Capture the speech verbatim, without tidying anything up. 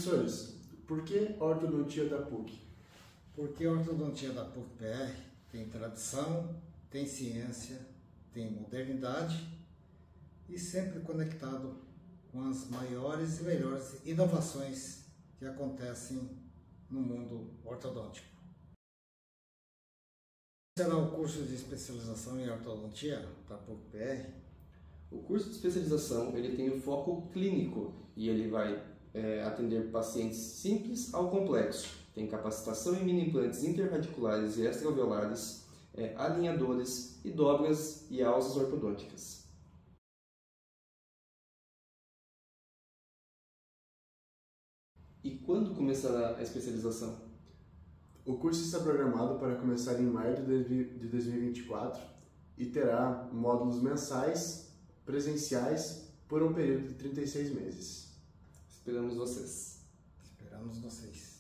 Professores, por que ortodontia da P U C? Porque a ortodontia da P U C P R tem tradição, tem ciência, tem modernidade e sempre conectado com as maiores e melhores inovações que acontecem no mundo ortodôntico. Será o curso de especialização em ortodontia da P U C P R? O curso de especialização ele tem o foco clínico e ele vai é, atender pacientes simples ao complexo. Tem capacitação em mini implantes interradiculares e extraalveolares, é, alinhadores e dobras e alças ortodônticas. E quando começará a especialização? O curso está programado para começar em maio de dois mil e vinte e quatro e terá módulos mensais, presenciais, por um período de trinta e seis meses. Esperamos vocês. Esperamos vocês.